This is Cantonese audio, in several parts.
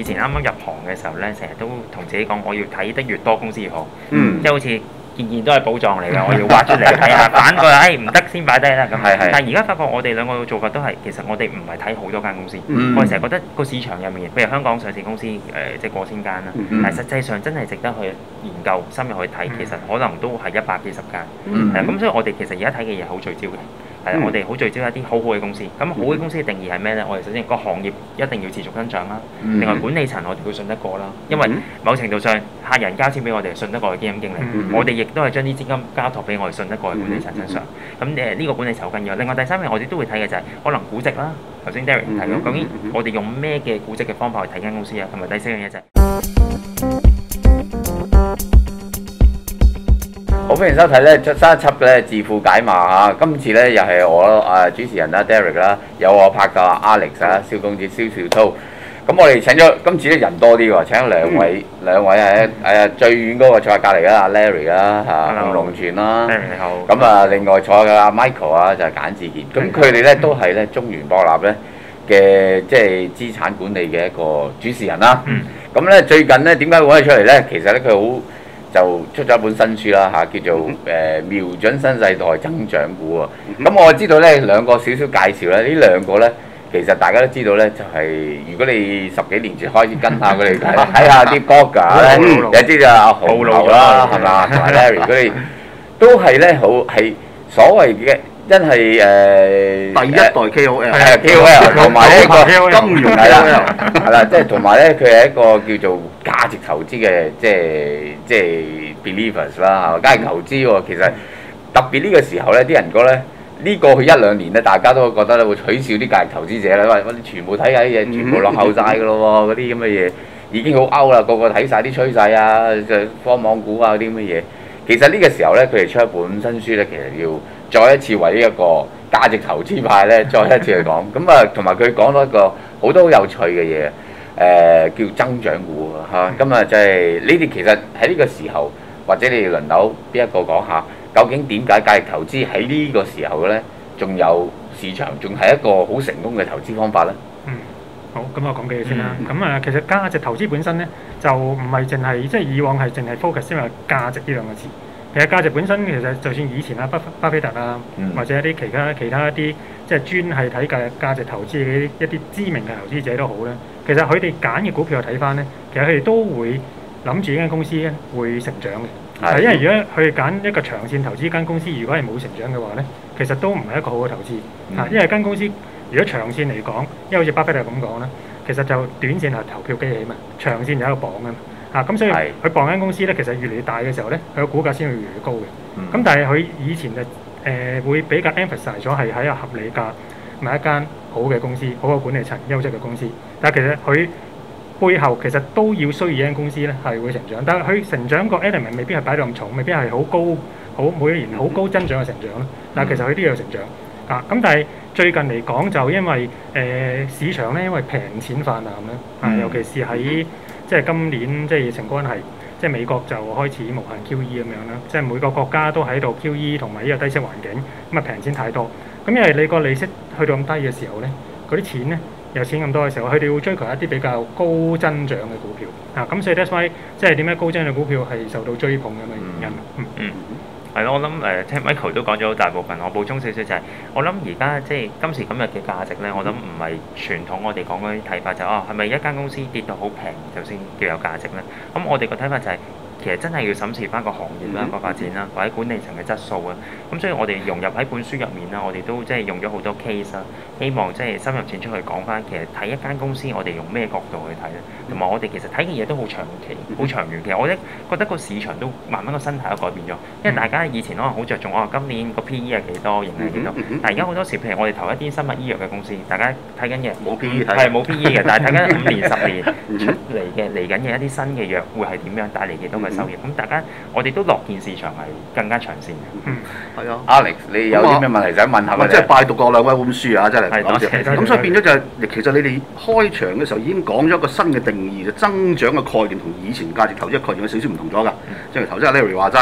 前啱啱入行嘅時候咧，成日都同自己講，我要睇得越多公司越好， 嗯， 即係好似件件都係寶藏嚟㗎，我要挖出嚟睇下，反過嚟唔得先擺低啦咁。 係係但係而家發覺我哋兩個嘅做法都係，其實我哋唔係睇好多間公司，我哋成日覺得個市場入面，譬如香港上市公司即係過千間啦，但係實際上真係值得去研究深入去睇，其實可能都係100幾10間。咁所以我哋其實而家睇嘅嘢好聚焦嘅。我哋好聚焦一啲好好嘅公司。咁好嘅公司嘅定義係咩呢？我哋首先個行業一定要持續增長啦。另外管理層我哋要信得過啦，因為某程度上客人交錢俾我哋信得過嘅基金經理，我哋亦都係將啲資金交託俾我哋信得過嘅管理層身上。咁呢個管理層好緊要。另外第三樣我哋都會睇嘅就係可能估值啦。頭先 Derek 提到，究竟我哋用咩嘅估值嘅方法去睇間公司啊？同埋第四樣嘢就係。 好，歡迎收睇咧新一輯嘅咧致富解碼嚇。今次咧又係我主持人啦 Derek 啦，有我拍檔 Alex 啊，蕭公子蕭兆滔。咁我哋請咗今次咧人多啲喎，請咗兩位係最遠嗰個坐喺隔離嘅阿 Larry 啦嚇，洪龍全啦。 你好。 咁啊，另外坐嘅阿 Michael 啊，就係簡志健。咁佢哋咧都係咧中原博納咧嘅即係資產管理嘅一個主持人啦。咁咧最近咧點解會揾佢出嚟咧？其實咧佢好。就出咗一本新書啦嚇，叫做瞄準新世代增長股啊。咁我知道咧兩個少少介紹咧，呢兩個咧其實大家都知道咧，就係如果你10幾年前開始跟下佢哋睇下啲 blogger 咧，有啲就阿豪牛啦，係嘛，同埋 Larry 佢哋都係咧好係所謂嘅。真係第一代 KOL 係 KOL， 同埋呢個金融 KOL 係啦，即係同埋咧，佢係一個叫做價值投資嘅，即係 believers 啦，價值投資喎。其實特別呢個時候咧，啲人講咧，呢過去1-2年咧，大家都覺得咧會取笑啲價值投資者啦，喂，我哋全部睇下啲嘢，全部落後晒㗎咯喎，嗰啲咁嘅嘢已經好 out 啦，個個睇晒啲趨勢啊，科網股啊嗰啲咁嘅嘢。其實呢個時候咧，佢哋出一本新書咧，其實要再一次為呢一個價值投資派咧，再一次去講。咁啊，同埋佢講到一個好多好有趣嘅嘢，叫增長股嚇。咁啊，就係呢啲其實喺呢個時候，或者你哋輪流邊一個講下，究竟點解價值投資喺呢個時候咧，仲有市場，仲係一個好成功嘅投資方法咧？ 好，咁我講幾句先啦。咁其實價值投資本身咧，就唔係淨係即係以往係淨係 focus 因為價值呢兩個字。其實價值本身其實就算以前巴菲特啊，或者一啲其他一啲即係專係睇價值投資嘅一啲知名嘅投資者都好咧。其實佢哋揀嘅股票睇翻咧，其實佢哋都會諗住呢間公司咧會成長嘅。係因為如果佢哋揀一個長線投資間公司，如果係冇成長嘅話咧，其實都唔係一個好嘅投資。因為間公司如果長線嚟講，因為好似巴菲特咁講啦，其實就短線係投票機器嘛，長線就喺度綁啊嘛。咁所以佢綁間公司咧，其實越嚟越大嘅時候咧，佢個股價先會越嚟越高嘅。咁但係佢以前就會比較 emphasize 咗係喺個合理價買一間好嘅公司，好嘅管理層、優質嘅公司。但係其實佢背後其實都要需要一間公司咧係會成長，但係佢成長個 element 未必係擺到咁重，未必係好高每一年好高增長嘅成長咯。但係其實佢都有成長。咁但係最近嚟講就因為市場咧因為平錢泛濫啦，尤其是喺即係今年即係疫情關係，即係美國就開始無限 QE 咁樣啦，即係每個國家都喺度 QE 同埋呢個低息環境，咁啊平錢太多，咁因為你個利息去到咁低嘅時候咧，嗰啲錢咧有錢咁多嘅時候，佢哋會追求一啲比較高增長嘅股票咁所以 that's why 即係點解高增長嘅股票係受到追捧嘅原因。 係咯，我諗聽 Michael 都講咗好大部分，我補充少少就係，我諗而家即係今時今日嘅價值咧，我諗唔係傳統我哋講嗰啲睇法就係咪一間公司跌到好平就先叫有價值咧？咁我哋個睇法就係。其實真係要審視翻個行業啦、個發展啦，或者管理層嘅質素啊。咁所以我哋融入喺本書入面啦，我哋都即係用咗好多 case 啦，希望即係深入淺出去講翻。其實睇一間公司，我哋用咩角度去睇咧？同埋我哋其實睇嘅嘢都好長期、好長遠。其實我覺得個市場都慢慢個生態都改變咗。因為大家以前可能好着重今年個 PE 係幾多，盈利係幾多。但係而家好多時，譬如我哋投一啲生物醫藥嘅公司，大家睇緊嘅冇 PE 睇， 係冇 PE 嘅，但係睇緊5年、10年出嚟緊嘅一啲新嘅藥會係點樣帶嚟幾多嘅收益？咁大家我哋都樂見市場係更加長線嘅。 係啊 ，Alex， 你有啲咩問題想問下佢哋？ 即係拜讀過兩位本書啊，真係。 多謝。 咁所以變咗就係，其實你哋開場嘅時候已經講咗一個新嘅定義，就增長嘅概念同以前價值投資嘅概念有少少唔同咗㗎。即係頭先阿 Larry 話齋，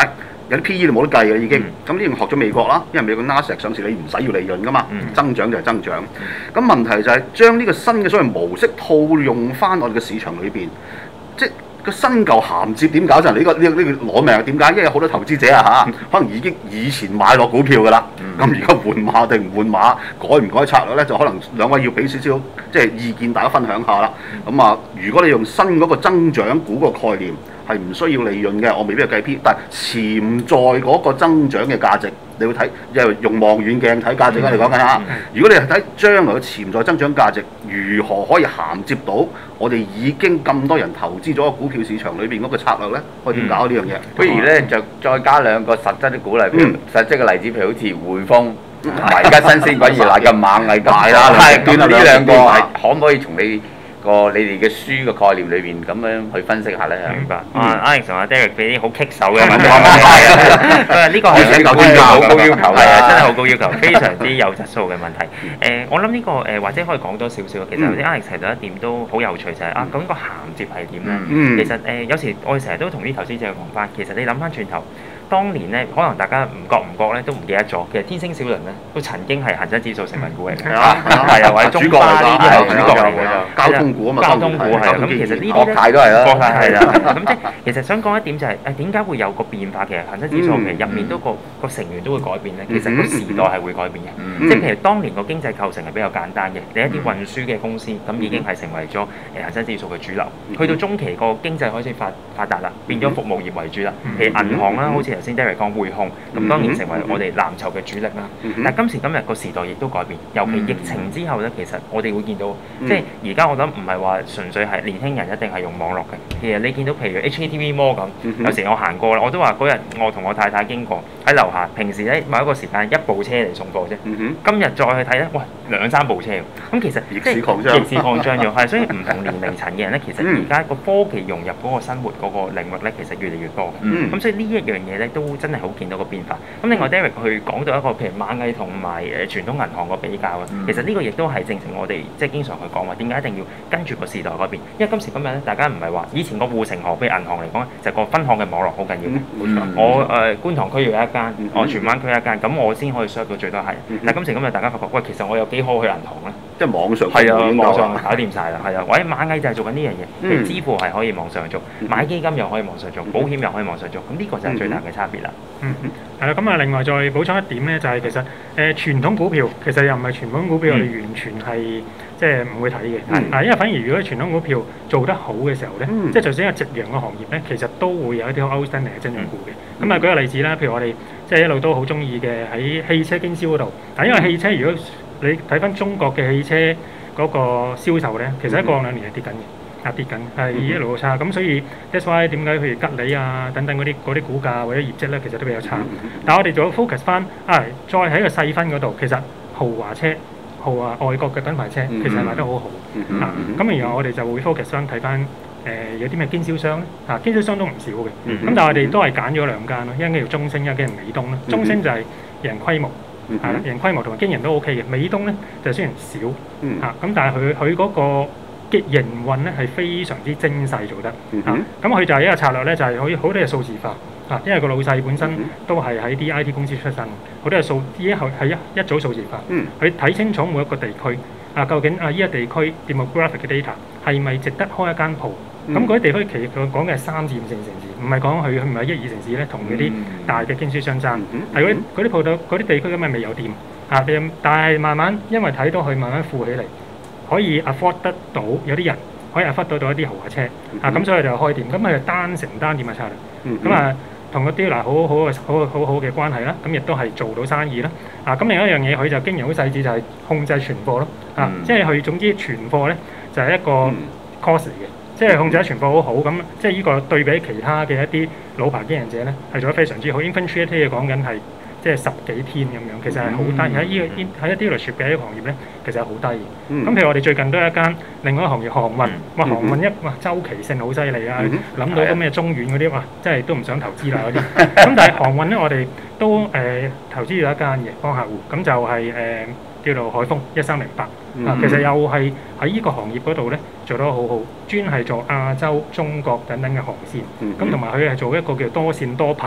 有啲 PE 你冇得計嘅已經。咁呢樣學咗美國啦，因為美國 Nasdaq 上市你唔使要利潤噶嘛，增長就係增長。咁問題就係將呢個新嘅所謂模式套用翻我哋嘅市場裏邊，即係個新舊銜接點搞就係呢個攞命點解？因為有好多投資者啊嚇，可能已經以前買落股票噶啦，咁而家換馬定唔換馬，改唔改策略咧，就可能兩位要俾少少即係意見，大家分享下啦。咁啊，如果你用新嗰個增長股個概念係唔需要利潤嘅，我未必係計 P，但係潛在嗰個增長嘅價值，你會睇，因為用望遠鏡睇價值啦。你講緊嚇，如果你係睇將來嘅潛在增長價值，如何可以銜接到我哋已經咁多人投資咗個股票市場裏邊嗰個策略咧？可以點搞呢樣嘢？ 不如咧就再加兩個實質嘅鼓勵，譬如實質嘅例子，譬如好似匯豐同埋而家新鮮滾熱辣嘅螞蟻咁啦，呢兩個係可唔可以從你哋嘅書嘅概念裏邊咁樣去分析下咧？ 明白。Alex 同阿 Derek 俾啲好棘手嘅問題啊！呢個係好高要求， 係啊，真係好高要求，非常之有質素嘅問題。我諗呢個或者可以講多少少。其實頭先 Alex 提到一點都好有趣，就係咁個銜接係點咧？其實有時我哋成日都同啲投資者講翻，其實你諗翻轉頭。當年咧，可能大家唔覺咧都唔記得咗。其實天星小輪咧都曾經係恒生指數成分股嚟嘅，係啊，或者中巴呢啲係主角嚟嘅， 交通股啊嘛， 交通股係啊。咁其實呢啲國泰都係啦， 國泰係啦。咁即係其實想講一點就係點解會有個變化？其實恒生指數其實入面都個成員都會改變咧。其實個時代係會改變嘅。即係譬如當年個經濟構成係比較簡單嘅，你一啲運輸嘅公司咁已經係成為咗恒生指數嘅主流。去到中期個經濟開始發達啦，變咗服務業為主啦。譬如銀行啦，好似頭先 Derek 講匯控，咁當然成為我哋藍籌嘅主力啦。但係今時今日個時代亦都改變，尤其疫情之後咧，其實我哋會見到，即係而家我諗唔係話純粹係年輕人一定係用網絡嘅。其實你見到譬如 HKTV Mall 咁，有時我行過啦，我都話嗰日我同我太太經過喺樓下，平時咧某一個時間一部車嚟送貨啫。今日再去睇咧，哇2-3部車，咁其實逆市擴張， 逆市擴張咗，係所以唔同年齡層嘅人咧，其實而家個科技融入嗰個生活嗰個領域咧，其實越嚟越多。咁所以呢一樣嘢咧，都真係好見到個變化。咁另外 Derek 去講到一個譬如螞蟻同埋傳統銀行個比較啊，其實呢個亦都係正正我哋即係經常去講話點解一定要跟住個時代改變，因為今時今日咧，大家唔係話以前個護城河，譬如銀行嚟講咧，就個分行嘅網絡好緊要嘅。我觀塘區要有一間，我荃灣區一間，咁我先可以 serve 到最多客人。但係今時今日大家發覺，喂，其實我有幾可去銀行咧？ 即係網上係啊，網上搞掂晒啦，係啊，或者螞蟻就係做緊呢樣嘢，譬如支付係可以網上做，買基金又可以網上做，保險又可以網上做，咁呢個就係最大嘅差別啦。 係啦，咁啊，另外再補充一點咧，就係其實傳統股票其實又唔係傳統股票，我哋完全係即係唔會睇嘅。因為反而如果傳統股票做得好嘅時候咧，即係就算係夕陽嘅行業咧，其實都會有一啲 outstanding 嘅增長股嘅。咁啊，舉個例子啦，譬如我哋即係一路都好中意嘅喺汽車經銷嗰度，但因為汽車如果你睇翻中國嘅汽車嗰個銷售咧，其實喺過兩年係跌緊嘅，跌緊係一路差，咁所以 that's why 點解譬如吉利啊等等嗰啲股價或者業績咧，其實都比較差。但係我哋做 focus 翻再喺個細分嗰度，其實豪華車、外國嘅品牌車其實係賣得好好。咁然後我哋就會 focus 翻睇翻有啲咩經銷商咧，經銷商都唔少嘅。咁但係我哋都係揀咗兩間咯，一間叫中升，一間叫美東啦。中升就係贏規模。係啦，贏規模同埋經營都 OK 嘅。美東咧就雖然少咁但係佢嗰個嘅營運咧係非常之精細做得咁佢就係一個策略咧，就係可以好多嘅數字化因為個老細本身都係喺啲 IT 公司出身，好多嘅數已經係一組數字化。佢睇清楚每一個地區究竟依個地區 demographic 嘅 data 係咪值得開一間鋪？咁嗰啲地區其實佢講嘅係3至5線城市，唔係講佢唔係1、2城市咧，同嗰啲大嘅經銷商爭。係嗰啲鋪頭、嗰啲地區咁咪未有店但係慢慢因為睇到佢慢慢富起嚟，可以 afford 得到有啲人可以 afford 得到一啲豪華車咁所以就開店。咁佢就單城單店嘅策略。咁同嗰啲好好嘅關係啦，咁亦都係做到生意啦。咁另一樣嘢佢就經營好細緻，就係控制存貨咯。即係佢總之存貨咧就係一個 cost 嚟嘅。即係控制得存貨好好咁，即係呢個對比其他嘅一啲老牌經營者咧，係做得非常之好。Inventory 嘅講緊係即係10幾天咁樣，其實係好低。喺一啲 dealership 嘅一個行業咧，其實係好低嘅。咁譬如我哋最近都有一間另外一個行業航運，航運週期性好犀利啊！諗到啲咩中遠嗰啲真係都唔想投資啦嗰啲。咁但係航運咧，我哋都投資咗一間嘅幫客戶，咁就係叫做海豐1308。其實又係喺呢個行業嗰度咧做得好好，專係做亞洲、中國等等嘅航線。咁同埋佢係做一個叫多線多頻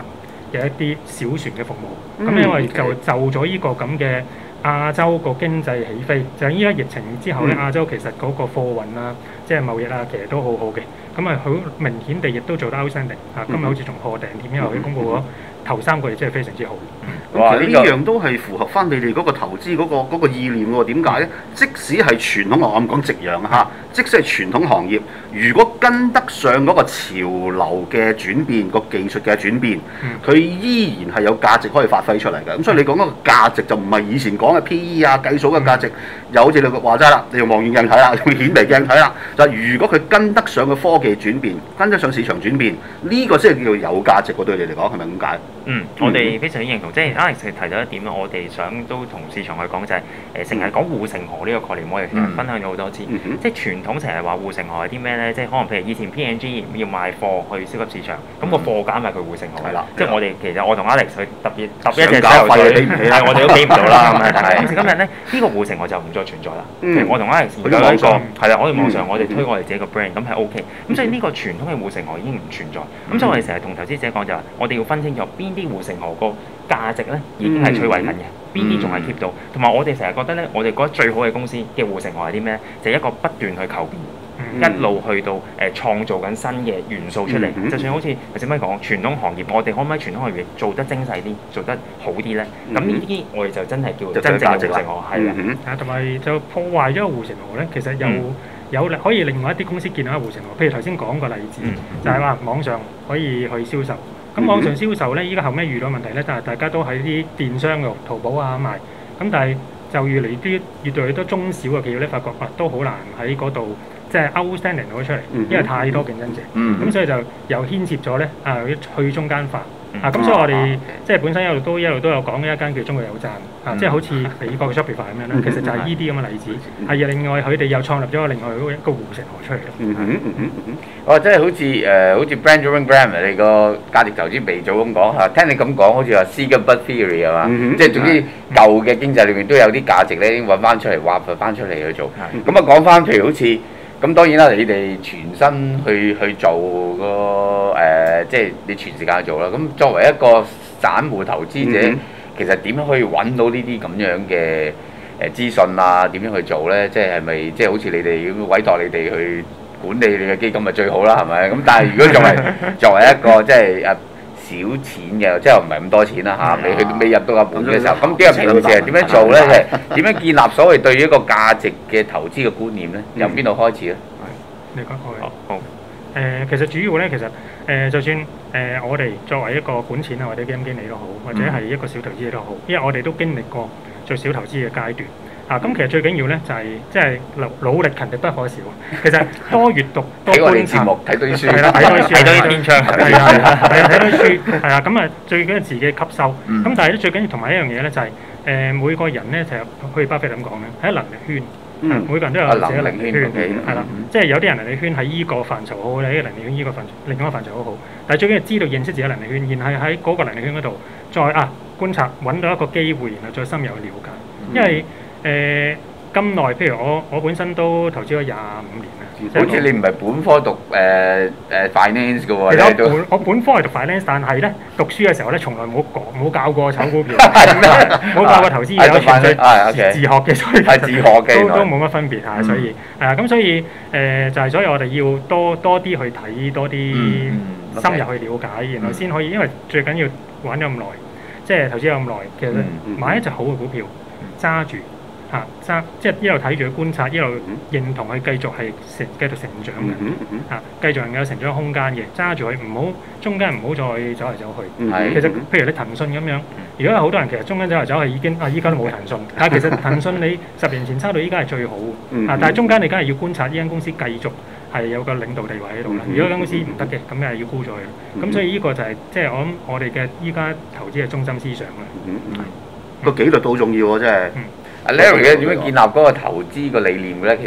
嘅一啲小船嘅服務。咁因為就咗呢個咁嘅亞洲個經濟起飛，就依家疫情之後咧，亞洲其實嗰個貨運啊，即係貿易啊，其實都好好嘅。咁啊，好明顯地亦都做得 outstanding 啊！今日好似仲破頂添，因為佢公佈咗頭3個月真係非常之好。 哇！呢樣都係符合翻你哋嗰個投資嗰個意念喎。點解咧？即使係傳統行業，我唔講夕陽嚇，即使係傳統行業，如果跟得上嗰個潮流嘅轉變，個技術嘅轉變，佢依然係有價值可以發揮出嚟嘅。咁所以你講嗰個價值就唔係以前講嘅 PE 啊計數嘅價值，又好似你話齋啦，你用望遠鏡睇啦，用顯微鏡睇啦。就如果佢跟得上個科技轉變，跟得上市場轉變，呢個先係叫做有價值喎。對你嚟講係咪咁解？ 我哋非常之認同，即係 Alex 提到一點啦，我哋想都同市場去講就係成日講護城河呢個概念，我哋其實分享咗好多次。即係傳統成日話護城河係啲咩咧？即係可能譬如以前 P&G 要賣貨去超級市場，咁個貨架咪佢護城河係啦。即係我哋其實我同 Alex 去特別揼一隻手水，係我哋都俾唔到啦。但係今時今日咧，呢個護城河就唔再存在啦。譬如我同 Alex 而家呢個係啦，我哋網上我哋推我哋自己個 brand，咁係 OK。咁所以呢個傳統嘅護城河已經唔存在。咁所以我哋成日同投資者講就係，我哋要分清楚邊啲護城河個價值咧已經係摧毀緊嘅，邊啲仲係 keep 到，同埋我哋成日覺得咧，我哋覺得最好嘅公司嘅護城河係啲咩？就係一個不斷去求變，一路去到創造緊新嘅元素出嚟。就算好似頭先咪講傳統行業，我哋可唔可以傳統行業做得精細啲，做得好啲咧？咁呢啲我哋就真係叫真正嘅護城河，係啦。 同埋就破壞咗個護城河咧，其實有可以另外一啲公司建立一個護城河。譬如頭先講個例子，就係話網上可以去銷售。咁網上銷售咧，依家後尾遇到問題咧，就係大家都喺啲電商度淘寶啊賣，咁但係就越嚟越多中小嘅企業咧，發覺都好難喺嗰度即係 outstanding 到出嚟，因為太多競爭者，咁所以就又牽涉咗咧去中間化。咁所以我哋即係本身一路都有講一間叫中國有贊即係好似美國嘅 Shopify 咁樣啦。其實就係呢啲咁嘅例子。另外佢哋又創立咗另外一個護城河出嚟。 即係好似 Benjamin Graham 你個價值投資鼻祖咁講嚇，聽你咁講好似話 Seeger Bud Theory 係嘛？即係總之舊嘅經濟裏面都有啲價值咧，揾翻出嚟挖掘翻出嚟去做。咁啊講翻譬如好似咁，當然啦，你哋全身去做個即係你全時間去做啦。咁作為一個散戶投資者，其實點樣可以揾到呢啲咁樣嘅資訊啊？點樣去做咧？即係咪即係好似你哋咁委託你哋去管理你嘅基金咪最好啦？係咪？咁但係如果作為一個即係少錢嘅，即係唔係咁多錢啦嚇，未入到個本嘅時候，咁啲人平時係點樣做咧？即係點樣建立所謂對於一個價值嘅投資嘅觀念咧？由邊度開始咧？ 你講好。其實主要咧，其實就算我哋作為一個管錢啊，或者基金經理都好，或者係一個小投資者都好，因為我哋都經歷過做小投資嘅階段。咁其實最緊要咧就係即係努力勤力不可少。其實多閱讀、多觀察、 睇多啲書， 係啦，睇多啲書， 睇多啲天窗， 係啊，睇多啲書，係啊。咁最緊要自己吸收。咁但係咧最緊要同埋一樣嘢咧就係每個人咧就好似巴菲特咁講咧，係一能力圈。每個人都有自己嘅能力圈，係啦，即係有啲人能力圈喺依個範疇好好，有啲能力圈依個範疇另一個範疇好好。但係最緊要知道認識自己能力圈，然後喺嗰個能力圈嗰度再觀察，揾到一個機會，然後再深入去了解。因為咁耐，譬如我本身都投資咗25年啦。 好似你唔係本科讀finance 嘅喎， 其實我本科係讀 finance， 但係咧讀書嘅時候咧，從來冇教過炒股票，冇教過投資，有純粹自學嘅，所以自學嘅都冇乜分別嚇。所以咁所以就係所以我哋要多啲去睇，多啲深入去了解，然後先可以，因為最緊要玩咗咁耐，即係投資咗咁耐，其實買一隻好嘅股票揸住。即係一路睇住佢觀察，一路認同佢繼續成長嘅，繼續能夠有成長空間嘅，揸住佢中間唔好再走嚟走去。其實譬如你騰訊咁樣，如果有好多人其實中間走嚟走去已經依家都冇騰訊，但係其實騰訊你10年前揸到依家係最好，但係中間你梗係要觀察呢間公司繼續係有個領導地位喺度啦。如果間公司唔得嘅，咁梗係要沽咗佢。咁所以呢個就係即係我哋嘅依家投資嘅中心思想啦。 個紀律都好重要喎，真係。 Larry 咧點樣建立嗰個投資個理念嘅咧？其實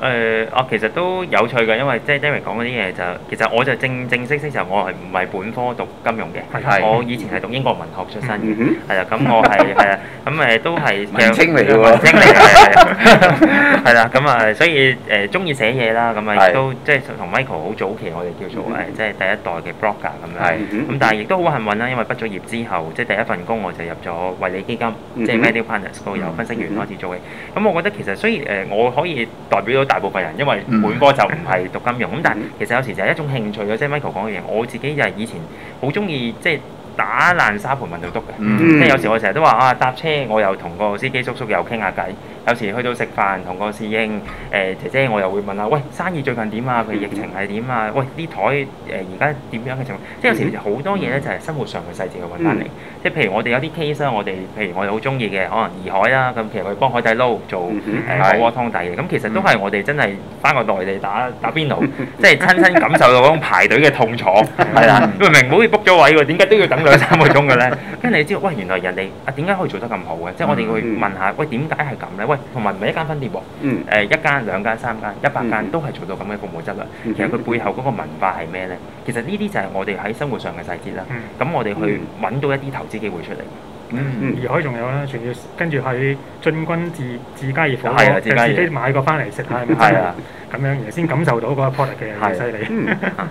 其實都有趣嘅，因為即係 Derek 講嗰啲嘢就其實我就正式就我係唔係本科讀金融嘅，我以前係讀英國文學出身嘅，係啦，咁我係啦，咁都係文青嚟嘅喎， 文青嚟嘅，係啦，咁啊，所以中意寫嘢啦，咁啊亦都即係同 Michael 好早期我哋叫做即係第一代嘅 blogger 咁樣，咁但係亦都好幸運啦，因為畢咗業之後，即係第一份工我就入咗惠理基金，即係 Value Partners 嗰度由分析員開始做嘅，咁我覺得其實雖然我可以代表到大部分人，因為本科就唔係讀金融，咁但係其實有時就係一種興趣嘅，即係 Michael 講嘅嘢，我自己就係以前好中意即係打爛沙盤問到篤嘅，即係有時我成日都話搭車我又同個司機叔叔又傾下偈，有時去到食飯同個侍應姐姐我又會問下，喂，生意最近點啊？佢疫情係點啊？喂，啲台而家點樣嘅情況？即係有時好多嘢咧就係生活上嘅細節去揾翻嚟，即係譬如我哋有啲 case 啦，譬如我哋好中意嘅可能怡海啦，咁其實佢幫海底撈做火鍋湯底嘅，咁其實都係我哋真係翻個內地打邊爐，即係親身感受到嗰種排隊嘅痛楚，係啦，明明好似 book 咗位喎，點解都要等2-3個鐘嘅咧？跟住你知道，喂，原來人哋點解可以做得咁好嘅？即係我哋會問下，喂，點解係咁咧？喂，同埋唔係一間分店喎，1間、2間、3間、100間都係做到咁嘅服務質量。其實佢背後嗰個文化係咩咧？其實呢啲就係我哋喺生活上嘅細節啦。咁我哋去揾到一啲投資機會出嚟。 而海仲有啦，仲要跟住喺進軍自家熱火鍋，就自己買過翻嚟食下，咁樣而先感受到嗰個 product 嘅犀利。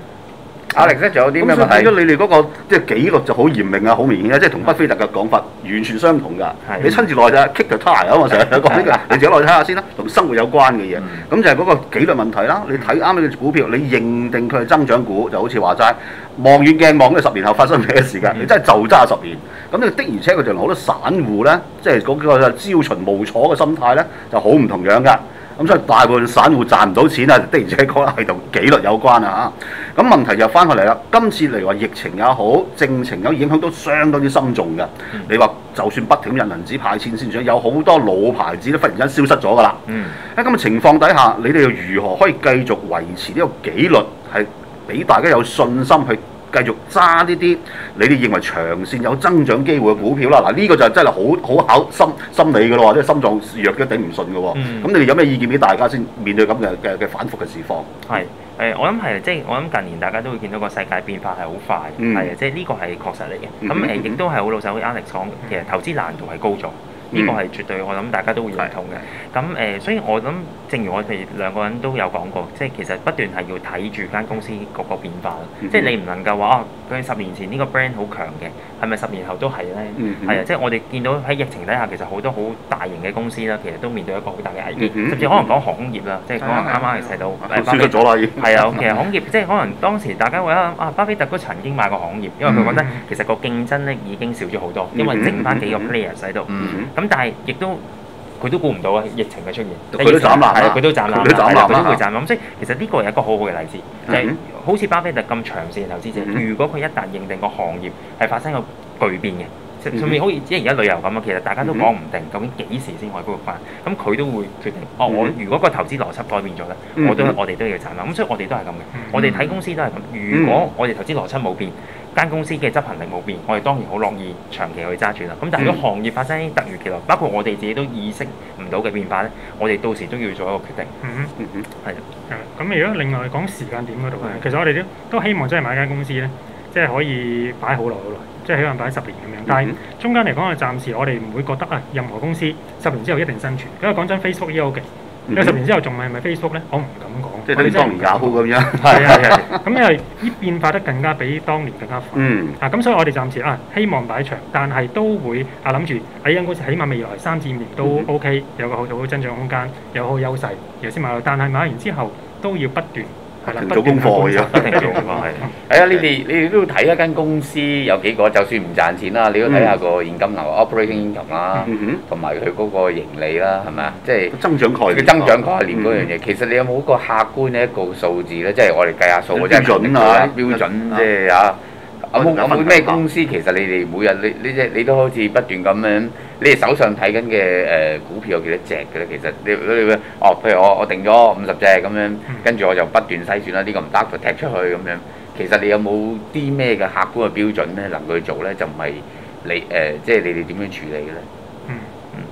Alex 仲有啲咩問題？ 變咗你哋嗰個即係紀律就好嚴明啊，好明顯啊，即係同巴菲特嘅講法完全相同㗎。你親自落去睇下 kick the tire 啊嘛，成日講呢個，你自己落去睇下先啦，同生活有關嘅嘢。咁就係嗰個紀律問題啦。你睇啱呢隻股票，你認定佢係增長股，就好似話齋望遠鏡望佢10年後發生咩事㗎？你真係就揸10年。咁呢的而且確就同好多散戶咧，即係嗰個朝秦暮楚嘅心態咧，就好唔同樣㗎。咁所以大部分散戶賺唔到錢啊，的而且確係同紀律有關啊嚇。咁問題就翻返嚟啦，今次嚟話疫情也好，政情有影響都相當之深重嘅。你話就算不停印銀紙派錢先算，有好多老牌子都忽然間消失咗㗎啦。喺咁嘅情況底下，你哋又如何可以繼續維持呢個紀律，係俾大家有信心去繼續揸呢啲你哋認為長線有增長機會嘅股票啦？嗱，呢個就真係好考心理㗎咯，即係心臟弱都頂唔順嘅喎。咁你哋有咩意見俾大家先面對咁嘅反覆嘅市況？ 係我諗係即係我諗近年大家都會見到個世界變化係好快，係即係呢個係確實嚟嘅。咁亦都係好老實，好似 Alex 講，其實投資難度係高咗。呢個係絕對，我諗大家都會認同嘅。咁所以我諗，正如我哋兩個人都有講過，即係其實不斷係要睇住間公司個變化咯。即係你唔能夠話佢10年前呢個 brand 好強嘅，係咪10年後都係咧？係啊，即係我哋見到喺疫情底下，其實好多好大型嘅公司啦，其實都面對一個好大嘅危機，甚至可能講航空業啦，即係可能啱啱係提到消失咗啦已經。 係啊，其實航空業即係可能當時大家會巴菲特都曾經買過航空業，因為佢覺得其實個競爭力已經少咗好多，因為剩翻幾個 players 喺度。咁但係亦都佢都估唔到啊！疫情嘅出現， 佢都斬纜， 佢都斬纜，佢都會斬纜。咁所以其實呢個係一個好好嘅例子，就係好似巴菲特咁長線投資者，如果佢一旦認定個行業係發生個巨變嘅，甚至好似即係而家旅遊咁啊，其實大家都講唔定究竟幾時先可以恢復翻。咁佢都會決定，我如果個投資邏輯改變咗咧，我哋都要斬纜。咁所以我哋都係咁嘅，我哋睇公司都係咁。如果我哋投資邏輯冇變，間公司嘅執行力冇變，我哋當然好樂意長期去揸住啦。咁但係如果行業發生突如其來，包括我哋自己都意識唔到嘅變化咧，我哋到時都要做一個決定。係。 咁如果另外講時間點嗰度咧，其實我哋都希望真係買間公司咧，即係可以擺好耐，即係希望擺10年咁樣。但係中間嚟講，暫時我哋唔會覺得任何公司10年之後一定生存。因為講真 ，Facebook 依家好勁，有10年之後仲係咪 Facebook 咧？我唔敢講。 即係等於當年Yahoo咁樣。 係。咁因為依變化得更加比當年更加快。咁所以我哋暫時希望擺長，但係都會諗住喺間公司起碼未來3至5年都 OK，有個好增長空間，有好優勢，然後先買落。但係買完之後都要不斷。 做功課嘅， 不停做功課係。 係啊，你哋都要睇一間公司有幾個，就算唔賺錢啦，你都睇下個現金流 operating income 啦，同埋佢嗰個盈利啦，係咪啊？即係增長概念。 佢增長概念嗰樣嘢，其實你有冇一個客觀嘅一個數字咧？即係我哋計下數，即係標準啊， 標準即係嚇。有冇咩公司其實你哋每日你都好似不斷咁樣，你哋手上睇緊嘅股票有幾多隻嘅咧？其實你譬如我定咗50隻咁樣，跟住我就不斷篩選啦，呢個唔得就踢出去咁樣。其實你有冇啲咩嘅客觀嘅標準咧，能夠去做咧？就唔係你即係你哋點樣處理嘅咧？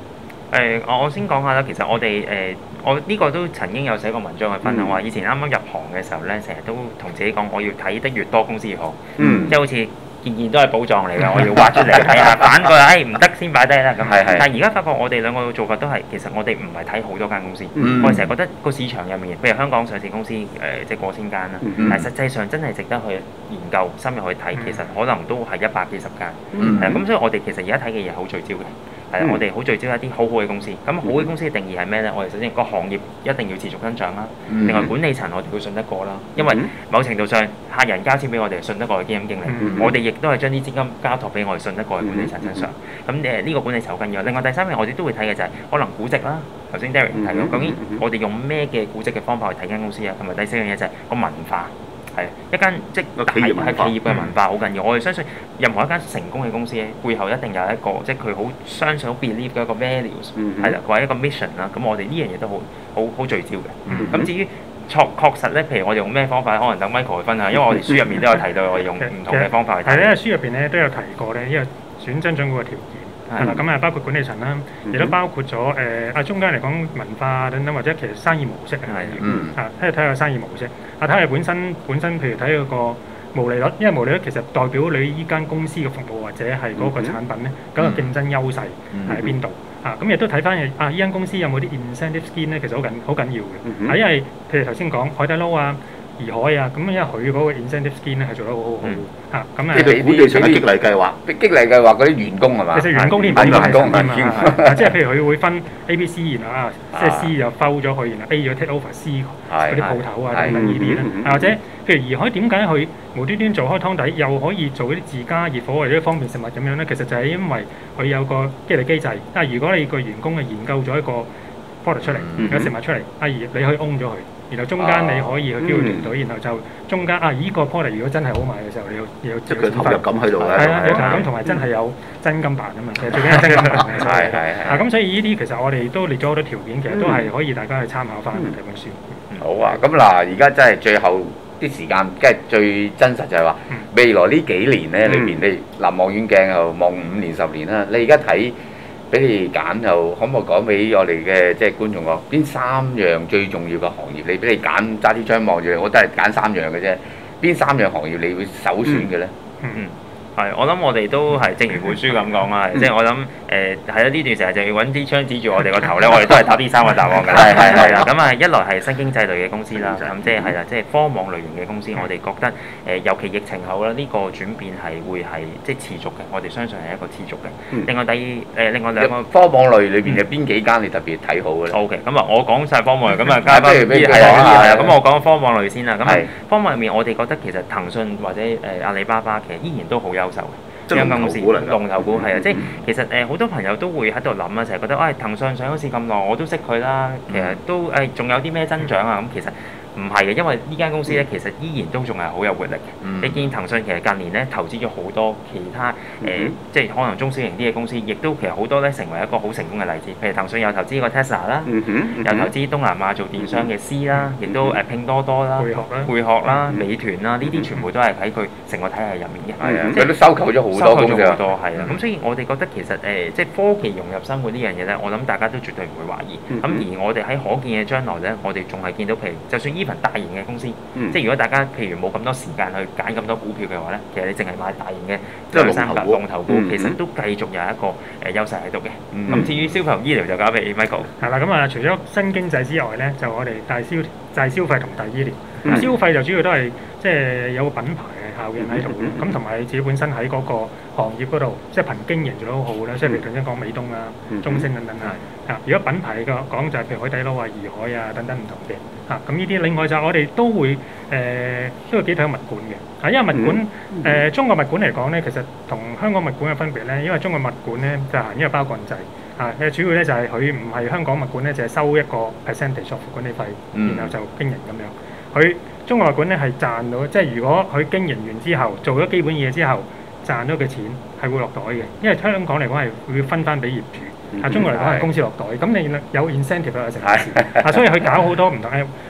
我先講下啦。其實我哋我呢個都曾經有寫過文章去分享，話以前啱啱入行嘅時候咧，成日都同自己講，我要睇得越多公司越好，即係好似件件都係寶藏嚟㗎，我要挖出嚟睇下，反過嚟唔得先擺低啦咁。但係而家發覺我哋兩個嘅做法都係，其實我哋唔係睇好多間公司，我哋成日覺得個市場入面，譬如香港上市公司即係過千間啦，但係實際上真係值得去研究、深入去睇，其實可能都係100幾十間。咁所以我哋其實而家睇嘅嘢好聚焦嘅。我哋好聚焦一啲好好嘅公司。咁好嘅公司嘅定義係咩呢？我哋首先個行業一定要持續增長啦。另外管理層我哋要信得過啦，因為某程度上客人交錢俾我哋，信得過嘅基金經理，我哋亦都係將啲資金交託俾我哋信得過嘅管理層身上。咁呢個管理層好緊要。另外第三樣我哋都會睇嘅就係可能估值啦。頭先 Derek 提到，究竟我哋用咩嘅估值嘅方法去睇間公司啊？同埋第四樣嘢就係個文化。係一間即係企業嘅文化好緊要。我哋相信任何一間成功嘅公司咧，背後一定有一個即係佢好相信、好 believe 嘅一個 values 係啦，或者一個 mission 啦。咁我哋呢樣嘢都好聚焦嘅。咁至於確實咧，譬如我哋用咩方法，可能等 Michael 去分享，因為我哋書入面都有提到我哋用唔同嘅方法去睇。 係咧，書入邊咧都有提過咧，因為選增長股嘅條件。係啦，咁包括管理層啦，亦都包括咗中間嚟講文化等等，或者其實生意模式睇下生意模式，睇下本身，譬如睇嗰個毛利率，因為毛利率其實代表你依間公司嘅服務或者係嗰個產品咧，嗰個競爭優勢喺邊度咁亦都睇翻依間公司有冇啲 incentive scheme 咧，其實好緊要嘅。因為譬如頭先講海底撈啊、怡海啊，咁因為佢嗰個 incentive scheme 咧係做得好好咁即係管理層嘅激勵計劃， 嗰啲員工係嘛？ 其實員工添，員工即係譬如佢會分 A、B、C， 然後即係 C 就 fold 咗佢，然後 A 就 take over C 嗰啲鋪頭等等呢啲咧。或者譬如怡海點解佢無端端做開湯底，又可以做啲自家熱火或者方便食物咁樣咧？其實就係因為佢有個激勵機制。但係如果你個員工係研究咗一個 product 出嚟，有食物出嚟，你可以 own 咗佢。然後中間你可以去機會團隊，然後就中間依個 product 如果真係好賣嘅時候，你要即係佢投入感喺度咧。 係啊，有投入感同埋真係有真金白啊嘛。其實最緊係真金白嘅。咁所以呢啲其實我哋都列咗好多條件，其實都係可以大家去參考翻睇本書。 好啊，咁嗱，而家真係最後啲時間，即係最真實就係話未來呢幾年咧裏邊，你望遠鏡又望5年10年啦。你而家睇。俾你揀又可唔可以講俾我哋嘅即係觀眾講邊3樣最重要嘅行業？你俾你揀揸支槍望住，我都係揀3樣嘅啫。邊3樣行業你會首選嘅咧？ 係，我諗我哋都係正如本書咁講啦，即係我諗係啦，呢段成日就要揾啲槍指住我哋個頭咧，我哋都係答呢3個答案㗎啦。係啦，咁一來係新經濟類嘅公司啦，咁即係啦，即係科網類型嘅公司，我哋覺得尤其疫情後啦，呢個轉變係會係即係持續嘅，我哋相信係一個持續嘅。另外另外2個科網類裏邊嘅邊幾間你特別睇好嘅咧 ？OK，咁我講晒科網類，咁加翻咁我講科網類先啦。咁科網入面，我哋覺得其實騰訊或者阿里巴巴其實依然都好優秀嘅，間公司龍頭股係啊，即係其實好多朋友都會喺度諗啊，成日覺得騰訊上咗市咁耐，我都識佢啦，其實都仲有啲咩增長啊？咁其實唔係嘅，因為呢間公司咧其實依然都仲係好有活力嘅。你見騰訊其實近年咧投資咗好多其他即係可能中小型啲嘅公司，亦都其實好多咧成為一個好成功嘅例子。譬如騰訊有投資個 Tesla 啦，有投資東南亞做電商嘅 C 啦，亦都拼多多啦、貝殼啦、美團啦，呢啲全部都係喺佢成個體系入面嘅。 係啊，佢都收購咗好多公司。 係啊，咁所以我哋覺得其實即係科技融入生活呢樣嘢咧，我諗大家都絕對唔會懷疑。咁而我哋喺可見嘅將來咧，我哋仲係見到譬如就算even大型嘅公司，即係如果大家譬如冇咁多時間去揀咁多股票嘅話咧，其實你淨係買大型嘅龍頭股，其實都繼續有一個優勢喺度嘅。咁至於消費同醫療就交俾 Michael。 係啦，咁除咗新經濟之外咧，就我哋大消費同大醫療。消費就主要都係即係有個品牌嘅效應喺度，咁同埋你自己本身喺嗰個行業嗰度，即係憑經營做得好好啦。即係譬如頭先講美東啊、中升等等如果品牌嘅講就係譬如海底撈啊、怡海啊等等唔同嘅咁呢啲。另外就我哋都會都有幾睇物管嘅因為物管中國物管嚟講咧，其實同香港物管嘅分別咧，因為中國物管咧就行一個包幹制主要咧就係佢唔係香港物管咧，就係收一個 percentage of 管理費，然後就經營咁樣。佢中國物管咧係賺到，即係如果佢經營完之後做咗基本嘢之後賺到嘅錢係會落袋嘅，因為香港嚟講係會分翻俾業主，中國嚟講係公司落袋。咁你有 incentive 啊成件事所以佢搞好多唔同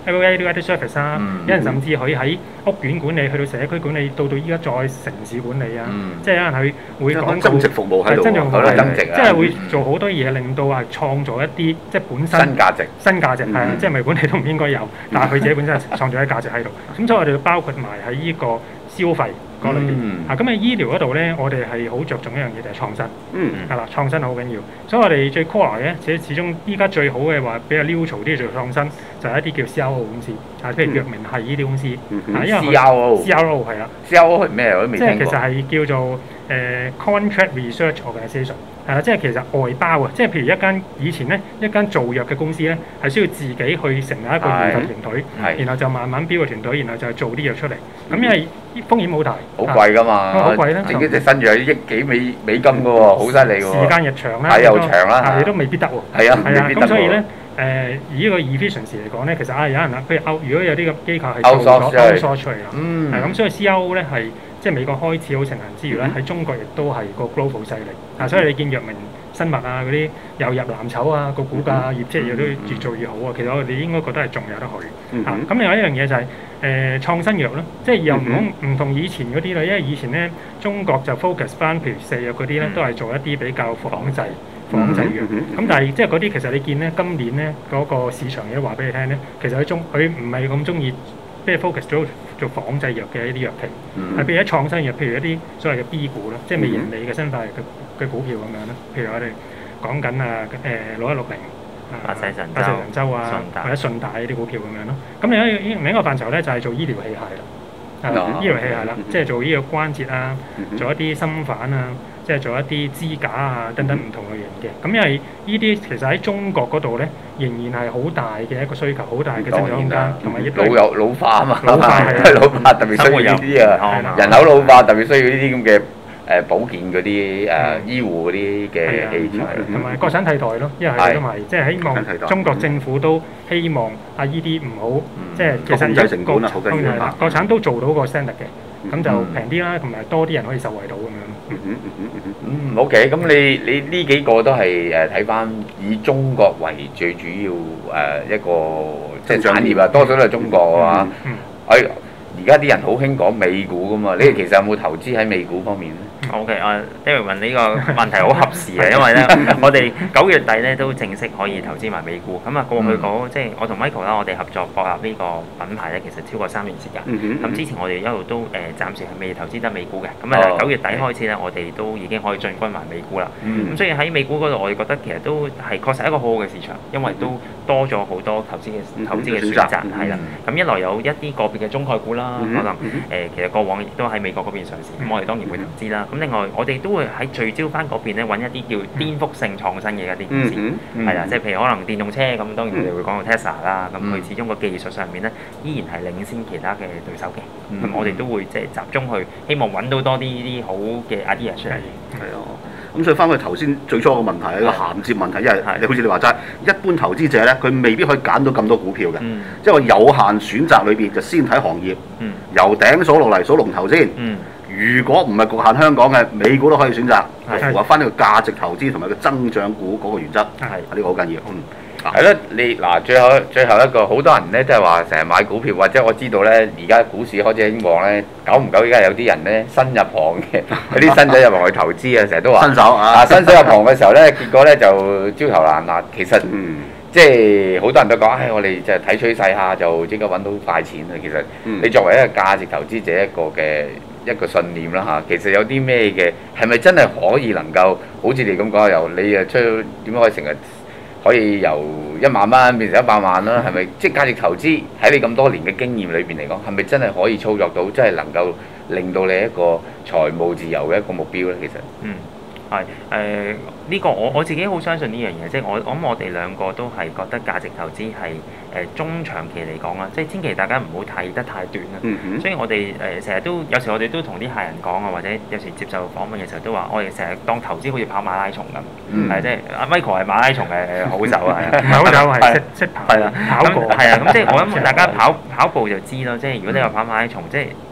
value-added service 啊，有人甚至佢喺屋苑管理，去到社區管理，到依家再城市管理啊，即係有人佢會講到增值服務喺度， 增值服務即係會做好多嘢，令到係創造一啲即係本身新價值係啊，即係咪管理都唔應該有，但係佢自己本身創造啲價值喺度。咁所以我哋包括埋喺呢個消費嗰裏邊咁喺醫療嗰度咧，我哋係好着重一樣嘢就係創新，係啦，創新好緊要。所以我哋最 core 嘅，始終依家最好嘅話比較 neutral 啲做創新，就係一啲叫 CRO 公司，譬如藥明係呢啲公司，因為 CRO 係啦 ，CRO 係咩我都未聽過。 即係其實係叫做contract research organisation。係啦，即係其實外包啊，即係譬如以前咧一間做藥嘅公司咧，係需要自己去成立一個研發團隊，然後就慢慢標個團隊，然後就做啲藥出嚟。咁因為風險好大， 好貴㗎嘛， 好貴啦， 整一隻新藥億幾美金㗎喎，好犀利喎。 時間又長啦， 又長啦， 你都未必得喎。 係啊， 咁所以咧以呢個 efficiency 嚟講咧，其實有人啦，譬如如果有啲個機構係做咗 outsource 出嚟啦，係咁，所以 CRO 咧係。即係美國開始好盛行之餘咧，喺中國亦都係個 global 勢力。所以你見藥明生物啊嗰啲又入藍籌啊，個股價業績亦都越做越好啊。其實我哋應該覺得係仲有得去。咁另外一樣嘢就係創新藥咯，即係又唔同以前嗰啲啦，因為以前咧中國就 focus 翻，譬如製藥嗰啲咧都係做一啲比較仿製藥。咁但係即係嗰啲其實你見咧今年咧嗰個市場亦都話俾你聽咧，其實佢唔係咁中意。即係 focus 做仿製藥嘅一啲藥企，係譬如一創新藥，譬如一啲所謂嘅 B 股啦，即係未盈利嘅新發嘅股票咁樣啦。譬如我哋講緊6160 百世神州啊，或者順大呢啲股票咁樣咯。咁另一個範疇咧就係做醫療器械啦，醫療器械啦，即係做呢個關節啊，做一啲心瓣啊。即係做一啲支架啊等等唔同類型嘅，咁因為呢啲其實喺中國嗰度咧，仍然係好大嘅一個需求，好大嘅增長空間，同埋亦都老化啊嘛， 老化特別需要呢啲啊，人口老化特別需要呢啲咁嘅保健嗰啲醫護嗰啲嘅器材， 同埋國產替代咯，因為係都係即係希望中國政府都希望呢啲唔好，即係其實成本啊好緊要， 國產都做到個 standard 嘅，咁就平啲啦，同埋多啲人可以受惠到咁樣。 OK，咁你呢幾個都係睇翻以中國為最主要一個即係產業啊，多數都係中國啊嘛。而家啲人好興講美股噶嘛，你哋其實有冇投資喺美股方面咧？ OK， David 問呢個問題好合時嘅，因為咧我哋9月底咧都正式可以投資埋美股。咁啊過去即係我同 Michael 啦，我哋合作博立呢個品牌咧，其實超過3年時間。咁之前我哋一路都暫時係未投資得美股嘅。咁啊9月底開始咧，我哋都已經可以進軍埋美股啦。咁所以喺美股嗰度，我哋覺得其實都係確實一個好好嘅市場，因為都多咗好多投資嘅選擇係啦。咁一來有一啲個別嘅中概股啦，可能其實過往亦都喺美國嗰邊上市，咁我哋當然會投資啦。咁另外我哋都會喺聚焦翻嗰邊咧揾一啲叫顛覆性創新嘅一啲公司，係啦，即係譬如可能電動車咁，當然我哋會講到 Tesla 啦。咁佢始終個技術上面咧依然係領先其他嘅對手嘅。咁我哋都會即係集中去希望揾到多啲呢啲好嘅 idea 出嚟。 係啊。咁所以翻去頭先最初個問題，一個銜接問題，因為你好似你話齋，一般投資者咧，佢未必可以揀到咁多股票嘅，即係我有限選擇裏邊就先睇行業，由頂數落嚟數龍頭先。如果唔係局限香港嘅，美股都可以選擇，符合翻呢個價值投資同埋個增長股嗰個原則，呢個好緊要。 係咯，你嗱最後一個，好多人咧都係話成日買股票，或者我知道咧，而家股市開始興旺咧，久唔久而家有啲人咧新入行嘅，有啲新仔入行去投資啊，成日都話新手新手入行嘅時候咧，結果咧就焦頭爛額。其實即係好多人都講，我哋就睇趨勢下就即刻揾到快錢啊。其實你作為一個價值投資者一個信念啦嚇，其實有啲咩嘅係咪真係可以能夠好似你咁講，由你出點樣可以成日可以由1萬蚊變成100萬啦？係咪即係價值投資喺你咁多年嘅經驗裏邊嚟講，係咪真係可以操作到，真係能夠令到你一個財務自由嘅一個目標咧？其實係呢個我自己好相信呢樣嘢，即係我諗我哋兩個都係覺得價值投資係中長期嚟講啦，即係千祈大家唔好睇得太短啦。所以我哋成日都有時我哋都同啲客人講啊，或者有時接受訪問嘅時候都話，我哋成日當投資好似跑馬拉松咁，係即係阿 Michael 係馬拉松嘅好手啊， 唔係好手係識跑， 係啦，跑過係啊，咁即係我諗大家跑步就知咯，即係如果你話跑馬拉松，即係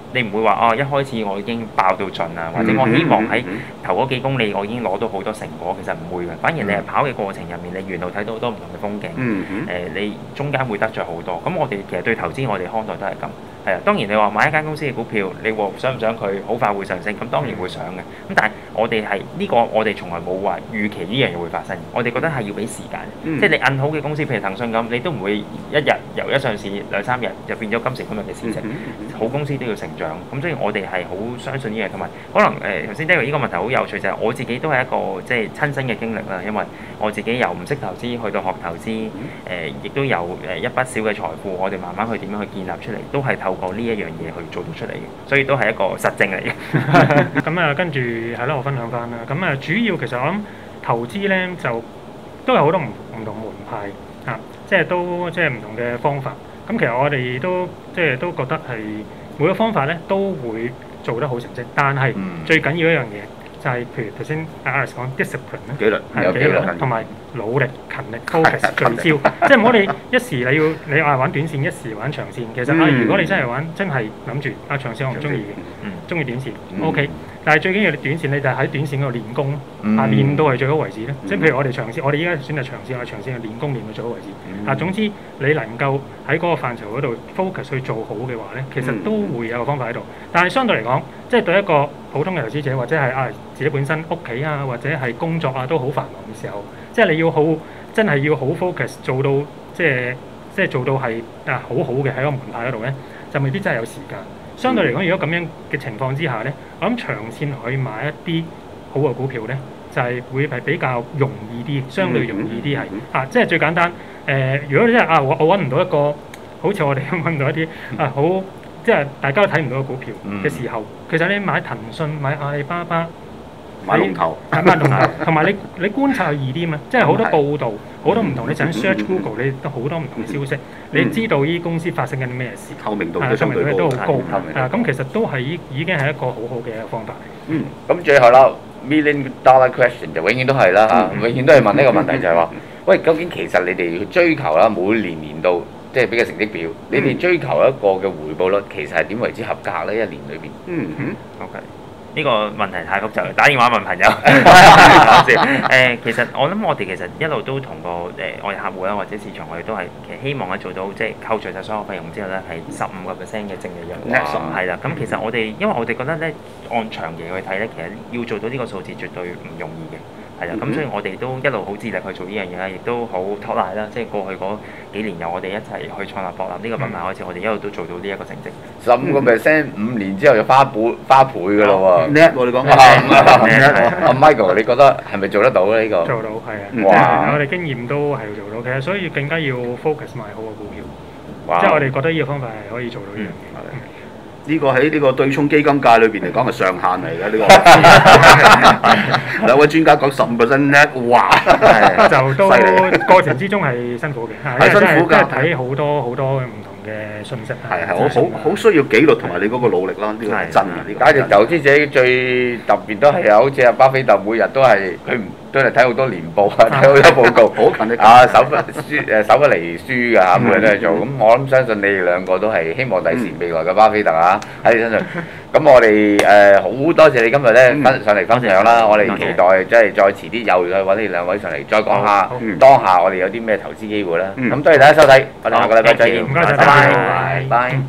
你唔會話一開始我已經爆到盡啊，或者我希望喺頭嗰幾公里我已經攞到好多成果，其實唔會嘅。反而你係跑嘅過程入面，你沿路睇到好多唔同嘅風景，你中間會得着好多。咁我哋其實對投資我哋看待都係咁。係啊，當然你話買一間公司嘅股票，你想唔想佢好快會上升？咁當然會想嘅。咁但係我哋係呢個，我哋從來冇話預期呢樣嘢會發生。我哋覺得係要俾時間，即係你按好嘅公司，譬如騰訊咁，你都唔會一日由一上市2-3日就變咗今時今日嘅市值。好公司都要成長，咁所以我哋係好相信呢樣，同埋可能頭先 David 呢個問題好有趣，就係我自己都係一個即係親身嘅經歷啦，因為我自己由唔識投資去到學投資，亦都有一筆小嘅財富，我哋慢慢去點樣去建立出嚟，都係透過呢一樣嘢去做到出嚟嘅，所以都係一個實證嚟嘅。 咁啊，跟住係啦，我分享翻啦。咁啊，主要其實我諗投資咧就都有好多唔同門派啊，即係都即係唔同嘅方法。咁其實我哋都即係都覺得係每個方法咧都會做得好成績，但係最緊要一樣嘢就係譬如頭先Alex講 discipline 咧， 紀律係紀律同埋努力勤力 focus 聚焦，即係唔好你一時你玩短線，一時玩長線。其實如果你真係玩真係諗住長線我唔中意嘅，中意短線 OK。但係最緊要你短線，你就喺短線嗰度練功咯，練到係最好為止咧。即係譬如我哋長線，我哋依家選擇長線，我哋長線去練功練到最好為止。總之你能夠喺嗰個範疇嗰度 focus 去做好嘅話咧，其實都會有個方法喺度。但係相對嚟講，即係對一個普通嘅投資者，或者係自己本身屋企或者係工作都好繁忙嘅時候，即係你要真係要好 focus 做到即係做到係好好嘅喺個門派嗰度咧，就未必真係有時間。相對嚟講，如果咁樣嘅情況之下咧，我諗長線去買一啲好嘅股票咧，就係會係比較容易啲，相對容易啲係即係最簡單。如果你真係我揾唔到一個好似我哋咁揾到一啲好即係大家都睇唔到嘅股票嘅時候，其實你買騰訊、買阿里巴巴、 買龍頭， 同埋你觀察易啲嘛，即係好多報道，好多唔同。你想 search Google，你都好多唔同嘅消息，你知道呢公司發生緊咩事， 透明度都好高。咁其實都係已經係一個好好嘅方法。 咁最後啦，$1 million question 就永遠都係啦嚇，永遠都係問呢個問題就係話，喂，究竟其實你哋去追求啦，每年度即係俾個成績表，你哋追求一個嘅回報率，其實係點為之合格咧？一年裏邊 ，OK。呢個問題太複雜，打電話問朋友。講笑。其實我諗我哋其實一路都同個我哋客戶啦，或者市場，我哋都係其實希望咧做到即係扣除晒所有費用之後咧，係15%嘅淨利潤。係啦，咁其實我哋因為我哋覺得咧，按長期去睇咧，其實要做到呢個數字絕對唔容易嘅。係啦，咁所以我哋都一路好致力去做呢樣嘢啦，亦都好托賴啦，即係過去嗰幾年由我哋一齊去創立博立呢個品牌開始，我哋一路都做到呢一個成績。 15%， 5年之後就花倍㗎咯喎！ 叻喎，你講阿 Michael， 你覺得係咪做得到咧？呢個做到係啊！我哋經驗都係做到，其實所以更加要 focus 買好嘅股票，即係我哋覺得呢個方法係可以做到呢樣嘢。 呢個喺呢個對沖基金界裏邊嚟講係上限嚟嘅呢個。兩位專家講15% net，哇！ 就都過程之中係辛苦嘅， 係辛苦㗎， 睇好多唔同嘅信息。 係好需要紀律同埋你嗰個努力啦，呢個係真嘅。 假如投資者最特別都係好似阿巴菲特每日都係佢唔都係睇好多年報睇好多報告， 好勤力守不離書㗎，每日都係做。咁我諗相信你哋兩個都係希望第時未來嘅巴菲特喺你身上。咁我哋好多謝你今日咧上嚟分享啦，我哋期待即係再遲啲又再揾你兩位上嚟再講下當下我哋有啲咩投資機會啦。咁多謝大家收睇，我哋下個禮拜再見，拜拜。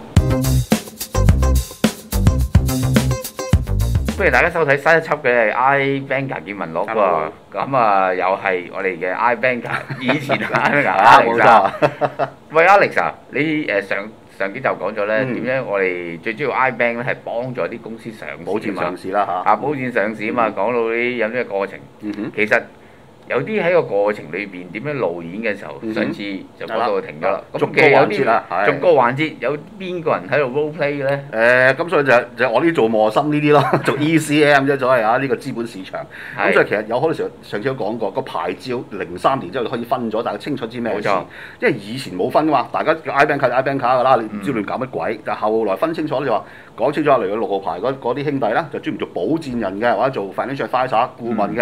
歡迎大家收睇新一輯嘅 iBanker 見聞錄喎，咁又係我哋嘅 iBanker 以前 iBanker 冇錯。 喂 Alex 啊，你上幾集講咗咧，點樣我哋最主要 iBank 咧係幫助啲公司上市， 保薦上市啦嚇。 保薦上市啊嘛，講到啲有啲嘅過程，其實有啲喺個過程裏邊點樣路演嘅時候，上次就講到停咗啦。咁嘅有啲逐個環節有邊個人喺度 role play 嘅咧？ 咁所以就我呢啲做磨心呢啲咯，做 ECM 啫，所謂呢個資本市場。咁所以其實有好多時候上次都講過，個牌照03年之後就可以分咗，大家清楚知咩事。因為以前冇分噶嘛，大家 iBank 係 iBank 卡噶啦，你唔知亂搞乜鬼。但係後來分清楚就話講清楚嚟嘅6號牌嗰啲兄弟啦，就專門做保薦人嘅，或者做 financial advisor 顧問嘅。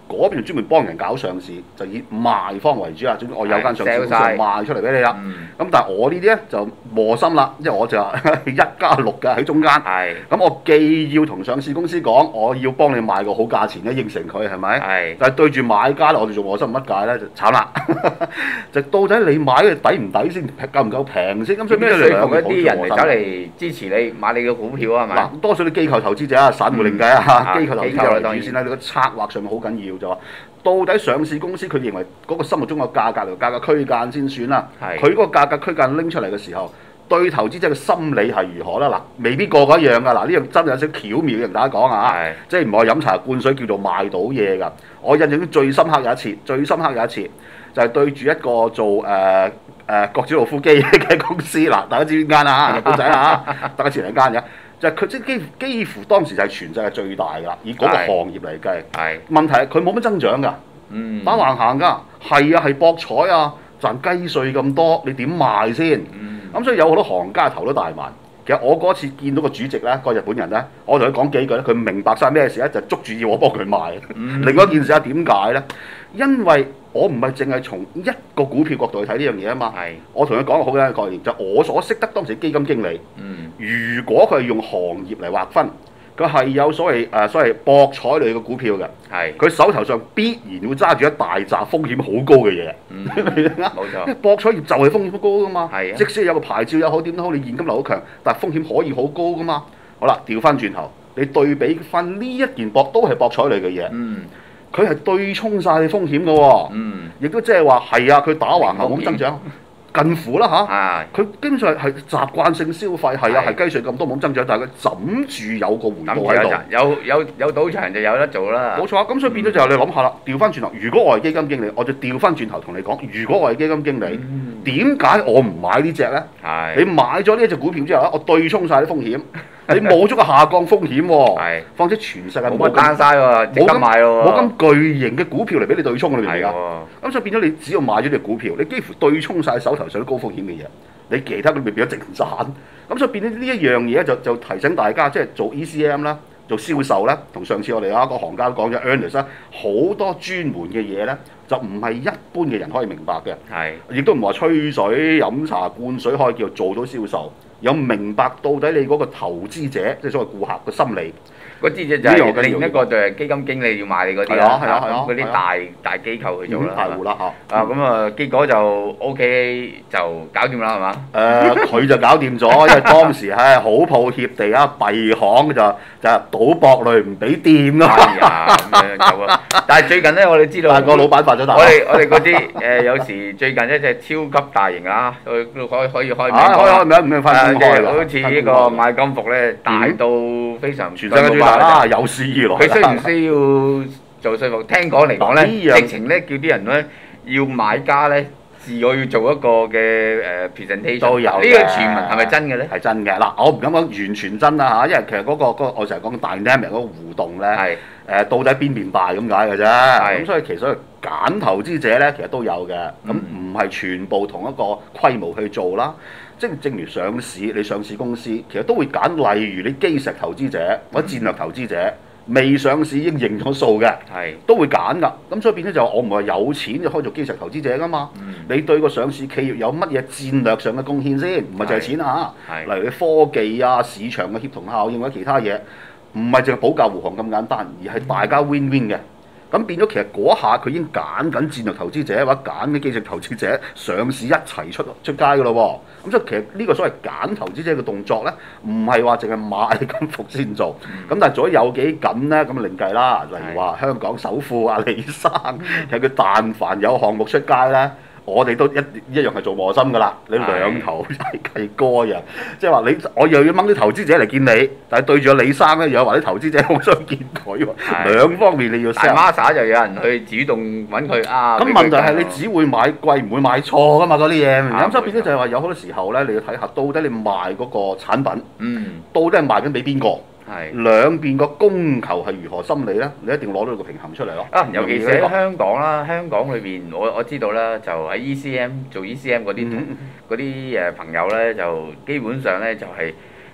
嗰邊專門幫人搞上市，就以賣方為主啊。總之我有間上市公司賣出嚟俾你啦。咁但係我呢啲咧就磨心啦，因為我就1+6嘅喺中間。咁我既要同上市公司講，我要幫你賣個好價錢咧，應承佢係咪？但係對住買家我哋做磨心乜解咧就慘啦。就到底你買嘅抵唔抵先，夠唔夠平先？咁所以邊說服一啲人嚟走嚟支持你買你嘅股票啊？係咪？ 嗱，多數啲機構投資者啊，散戶另計啊，機構投資者為主先啦。你個策劃上面好緊要就話，到底上市公司佢認為嗰個心目中嘅價格同價格區間先算啦。佢嗰個價格區間拎出嚟嘅時候，對投資者嘅心理係如何啦？嗱，未必個個一樣㗎。嗱，呢樣真係有少少巧妙嘅，同大家講啊，即係唔係飲茶灌水叫做賣到嘢㗎。我印象中最深刻有一次就係對住一個做國子老夫機嘅公司，嗱，大家知邊間啊？日本仔啊，大家知兩間嘅。就係佢即係幾乎當時就係全世界最大㗎，以嗰個行業嚟計。問題係佢冇乜增長㗎，打橫行㗎，係啊係博彩啊，賺雞碎咁多，你點賣先？咁所以有好多行家頭都大埋。其實我嗰次見到個主席咧，個日本人咧，我同佢講幾句咧，佢明白晒咩事咧，就捉住要我幫佢賣。另外一件事係點解咧？因為我唔係淨係從一個股票角度去睇呢樣嘢啊嘛。我同佢講個好簡單嘅概念，就係我所識得當時基金經理。如果佢係用行業嚟劃分，佢係有所謂博彩類嘅股票嘅。佢手頭上必然會揸住一大紮風險好高嘅嘢。冇錯。因為博彩業就係風險好高㗎嘛。即使有個牌照又好點都好，你現金流好強，但係風險可以好高㗎嘛。好啦，調翻轉頭，你對比翻呢一件都係博彩類嘅嘢。佢係對沖晒你風險嘅喎。亦都即係話係啊，佢打橫行咁增長。近乎啦嚇，佢基本上係習慣性消費，係啊係雞碎咁多冇增長，但係佢枕住有個回報喺度， 有賭場就有得做啦。 冇錯啊，咁所以變咗就係你諗下啦，調翻轉頭，如果我係基金經理，我就調翻轉頭同你講，如果我係基金經理，點解我唔買呢隻咧？你買咗呢隻股票之後咧，我對沖晒啲風險。你冇咗個下降風險喎，況且全世界冇單晒喎，值得買喎， 冇咁巨型嘅股票嚟俾你對沖，你明唔明啊？咁所以變咗你只要買咗隻股票，你幾乎對沖晒手頭上啲高風險嘅嘢，你其他佢咪變咗淨賺。咁所以變咗呢一樣嘢就提醒大家，即係做 ECM 啦，做銷售啦，同上次我哋個行家都講咗 Ernest 啦，好多專門嘅嘢咧，就唔係一般嘅人可以明白嘅，亦都唔話吹水飲茶灌水可以叫做到銷售。有明白到底你嗰個投資者，即係所謂顧客嘅心理， 嗰啲就係另一個就係基金經理要買你嗰啲啦，嗰啲大機構去做啦， 大戶啦嚇。 咁啊結果就 OK 就搞掂啦係嘛？ 佢就搞掂咗，因為當時係好抱歉地閉行就賭博類唔俾掂咯。 但係最近咧，我哋知道個老闆發咗達。 我哋嗰啲有時最近一隻超級大型啊，可以開名。 開名唔咩分？ 好似呢個買金服咧，大到非常全世界最大啦，有史以來。 佢需唔需要做稅服？聽講嚟講咧，直情咧叫啲人咧要買家咧自我要做一個嘅presentation。都有。呢個傳聞係咪真嘅咧？ 係真嘅。嗱，我唔敢講完全真啦嚇，因為其實嗰個我成日講 dynamic 嗰個互動咧，到底邊邊大咁解嘅啫。咁所以其實揀投資者咧，其實都有嘅。咁唔係全部同一個規模去做啦。即係正如上市，你上市公司其實都會揀，例如你基石投資者或者戰略投資者，未上市已經認咗數嘅，都會揀㗎。咁所以變咗就我唔係有錢就開做基石投資者㗎嘛。你對個上市企業有乜嘢戰略上嘅貢獻先？唔係就係錢啊！例如你科技啊、市場嘅協同效應或者其他嘢，唔係淨係保駕護航咁簡單，而係大家 win win 嘅。咁變咗其實嗰下佢已經揀緊戰略投資者或者揀嘅基石投資者上市一齊出街㗎咯喎。咁所以其實呢個所謂揀投資者嘅動作咧，唔係話淨係買金服先做。咁但係做得有幾緊咧，咁另計啦。例如話香港首富阿李生，其實佢但凡有項目出街咧，我哋都一樣係做磨心㗎啦。你兩頭係計哥呀，即係話我又要掹啲投資者嚟見你，但係對住李生咧，又話啲投資者好想見佢喎。兩方面你要 sell。 大孖沙就有人去主動揾佢啊。 咁問題係你只會買貴，唔會買錯㗎嘛，嗰啲嘢。咁所以變咗就係話有好多時候咧，你要睇下到底你賣嗰個產品，到底係賣緊俾邊個？兩邊個供求係如何心理咧？你一定攞到個平衡出嚟咯。 尤其是喺香港啦，香港裏邊我知道啦，就喺 ECM 做 ECM 嗰啲朋友咧，就基本上咧就係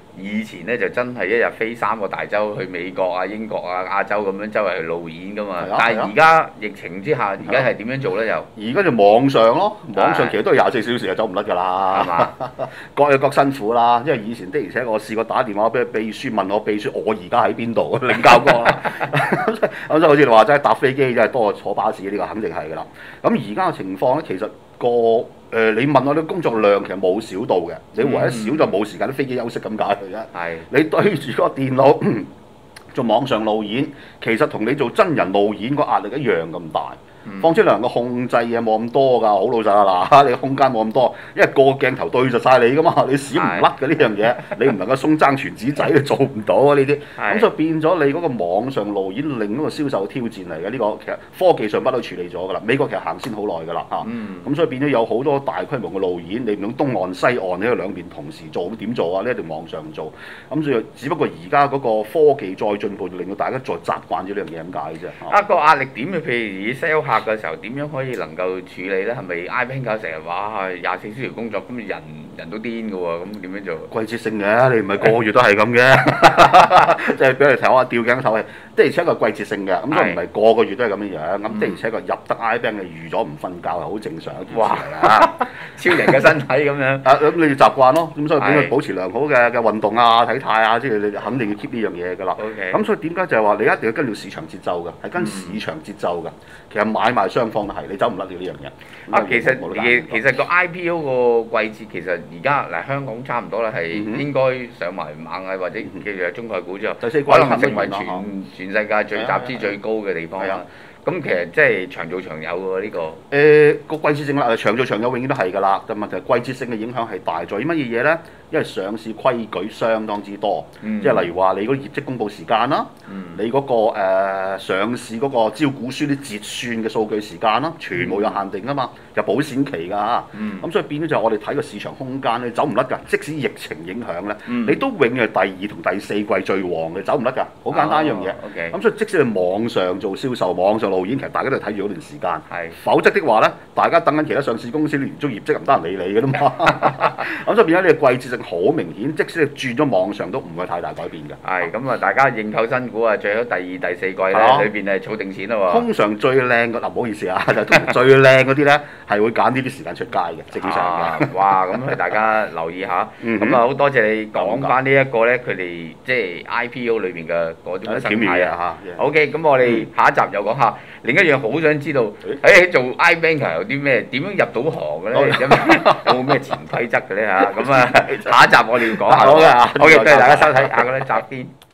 以前咧就真係一日飛3個大洲去美國啊、英國啊、亞洲咁樣周圍去路演噶嘛。但係而家疫情之下，而家係點樣做咧？又而家就網上咯，網上其實都係24小時就走唔甩㗎啦，係嘛？各有各辛苦啦，因為以前的而且確我試過打電話俾秘書問我秘書，我而家喺邊度？領教過啦。咁所以好似你話齋搭飛機真係多過坐巴士，呢個肯定係㗎啦。咁而家嘅情況咧，其實你問我啲工作量其實冇少到嘅，你唯一少就冇時間啲飛機休息咁解嘅啫。 係你對住個電腦做網上路演，其實同你做真人路演個壓力一樣咁大。況且量嘅控制嘢冇咁多㗎，好老實啊嗱，你空間冇咁多，因為個鏡頭對實晒你㗎嘛，你閃唔甩嘅呢樣嘢，你唔能夠鬆爭傳紙仔，你做唔到啊呢啲。咁就變咗你嗰個網上路演另一個銷售挑戰嚟嘅呢個，其實科技上不都處理咗㗎啦。美國其實行先好耐㗎啦嚇，咁所以變咗有好多大規模嘅路演，你唔用東岸西岸呢兩邊同時做，咁點做啊？呢一定網上做。咁所以只不過而家嗰個科技再進步，令到大家再習慣咗呢樣嘢咁解啫。 個壓力點嘅，譬如以 sell 客嘅時候，點樣可以能夠處理咧？係咪 iBanker 成日話24小時工作，咁人都癲嘅喎？咁點樣做？ 季節性嘅，你唔係個個月都係咁嘅，即係俾你睇下吊頸唞氣。的而且確係季節性嘅，咁都唔係個個月都係咁樣樣。咁的而且確入得 iBank 你預咗唔瞓覺係好正常一件事嚟啊！ 超人嘅身體咁樣。 咁你要習慣咯。咁所以點解保持良好嘅運動啊、體態啊，即係你肯定要 keep 呢樣嘢㗎啦。咁所以點解就係話你一定要跟住市場節奏㗎，係跟市場節奏㗎。其實買賣雙方都係，你走唔甩呢樣嘢。 其實個 IPO 個季節其實而家嗱香港差唔多啦，係應該上埋螞蟻或者叫做中概股之後，可能成為全世界最集資最高嘅地方啦。咁其實即係長做長有喎呢個。 個季節性啦，長做長有永遠都係㗎啦。但問題係季節性嘅影響係大在於乜嘢嘢咧？因為上市規矩相當之多，即係例如話你嗰個業績公佈時間啦，你嗰個上市嗰個招股書啲結算嘅數據時間啦，全部有限定㗎嘛，有保鮮期㗎嚇。咁所以變咗就係我哋睇個市場空間咧，走唔甩㗎。即使疫情影響咧，你都永遠係第2同第4季最旺嘅，走唔甩㗎。好簡單一樣嘢。咁所以即使係網上做銷售、網上路演，其實大家都係睇住嗰段時間。否則的話咧，大家等緊其他上市公司年終業績，唔得人理你㗎啦嘛。咁所以變咗你嘅季節性好明顯，即使你轉咗網上都唔會太大改變㗎。 係咁啊！大家認購新股啊，最好第2、第4季咧，裏邊係儲定錢啦喎。 通常最靚嘅嗱，唔好意思啊，就最靚嗰啲咧係會揀呢啲時間出街嘅，正常嘅。 哇！咁大家留意下。咁啊，好多謝你講翻呢一個咧，佢哋即係 IPO 裏邊嘅嗰啲生態啊。OK，咁我哋下一集又講下另一樣好想知道，做 iBanker 有啲咩點樣入到行嘅咧？有冇咩潛規則嘅咧嚇？咁啊，下一集我哋要講下。好嘅，多謝大家收睇，下個禮集見。